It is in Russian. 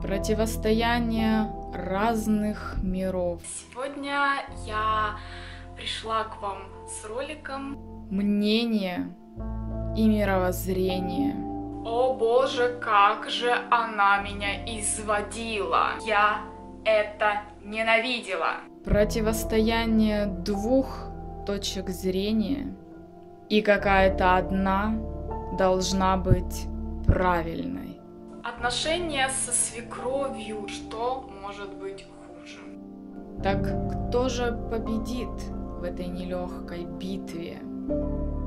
Противостояние разных миров. Сегодня я пришла к вам с роликом Мнение и мировоззрение. «О боже, как же она меня изводила! Я это ненавидела!» Противостояние двух точек зрения, и какая-то одна должна быть правильной. Отношения со свекровью, что может быть хуже? Так кто же победит в этой нелегкой битве?